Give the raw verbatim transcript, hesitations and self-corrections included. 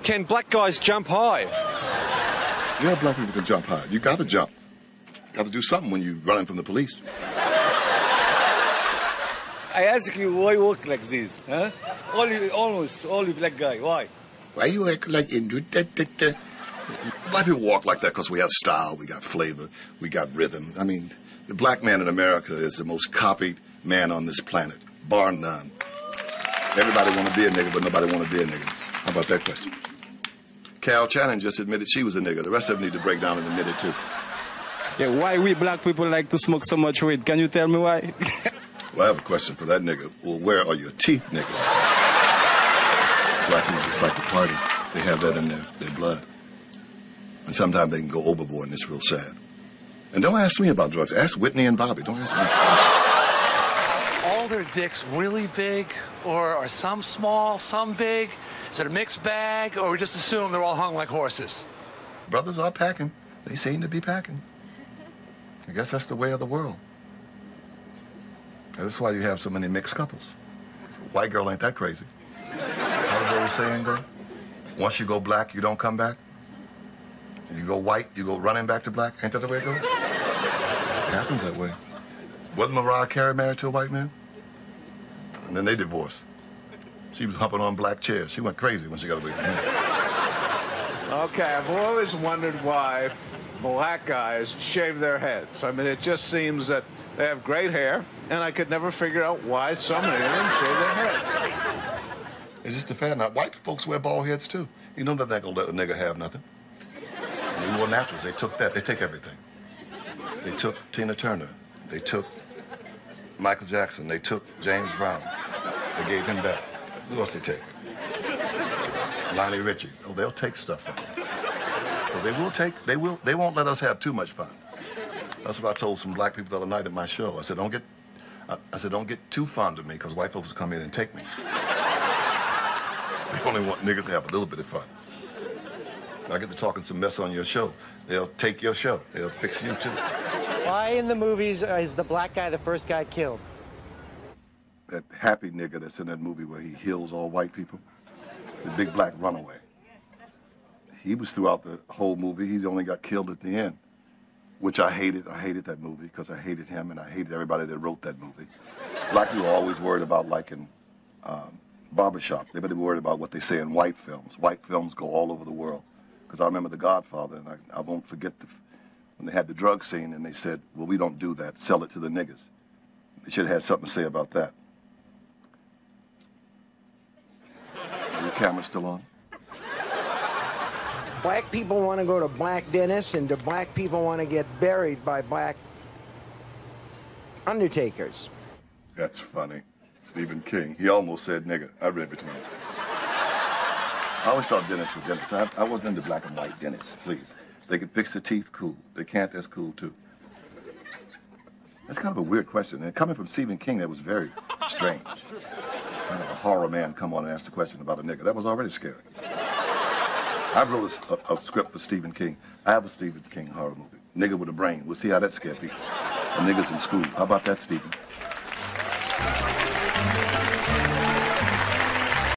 Can black guys jump high? Yeah, black people can jump high. You got to jump. Got to do something when you're running from the police. I ask you, why you walk like this? Huh? All you, almost all you black guy. Why? Why you act like you do that? that, that? Black people walk like that because we have style, we got flavor, we got rhythm. I mean, the black man in America is the most copied man on this planet, bar none. Everybody want to be a nigga, but nobody want to be a nigga. How about that question? Cal Channing just admitted she was a nigga. The rest of them need to break down and admit it too. Yeah, why we black people like to smoke so much weed? Can you tell me why? Well, I have a question for that nigga. Well, where are your teeth, nigga? Black people just like to party. They have that in their, their blood. And sometimes they can go overboard, and it's real sad. And don't ask me about drugs. Ask Whitney and Bobby. Don't ask me. All their dicks really big, or are some small, some big? Is it a mixed bag, or we just assume they're all hung like horses? Brothers are packing. They seem to be packing. I guess that's the way of the world. And that's why you have so many mixed couples. White girl ain't that crazy. How does the old saying go? Once you go black, you don't come back. And you go white, you go running back to black. Ain't that the way it goes? It happens that way. Wasn't Mariah Carey married to a white man? And then they divorced. She was humping on black chairs. She went crazy when she got away from him. Okay, I've always wondered why black guys shave their heads. I mean, it just seems that they have great hair, and I could never figure out why so many of them shave their heads. It's just a fad now. White folks wear bald heads, too. You know that they're going to let a nigga have nothing. They wore naturals. They took that. They take everything. They took Tina Turner. They took Michael Jackson. They took James Brown. They gave him that. Who else they take? Lionel Richie. Oh, they'll take stuff from them. So they will take, they will, they won't let us have too much fun. That's what I told some black people the other night at my show. I said, don't get, I, I said, don't get too fond of me, because white folks will come in and take me. They only want niggas to have a little bit of fun. I get to talking some mess on your show. They'll take your show. They'll fix you, too. Why in the movies is the black guy the first guy killed? That happy nigga that's in that movie where he heals all white people, the big black runaway. He was throughout the whole movie. He only got killed at the end, which I hated. I hated that movie because I hated him and I hated everybody that wrote that movie. Black people are always worried about, like in um, barbershop, they better be worried about what they say in white films. White films go all over the world. Because I remember The Godfather, and I, I won't forget the, when they had the drug scene and they said, well, we don't do that. Sell it to the niggas. They should have had something to say about that. Are your camera still on? Black people want to go to black dentists, and the black people want to get buried by black undertakers. That's funny. Stephen King. He almost said nigga. I read between them. I always thought dentists were dentists. I, I wasn't into black and white dentists, please. They can fix the teeth, cool. They can't, that's cool, too. That's kind of a weird question. And coming from Stephen King, that was very strange. Kind of a horror man come on and ask the question about a nigga. That was already scary. I wrote a, a, a script for Stephen King. I have a Stephen King horror movie. Nigga with a brain. We'll see how that scared people. And niggas in school. How about that, Stephen?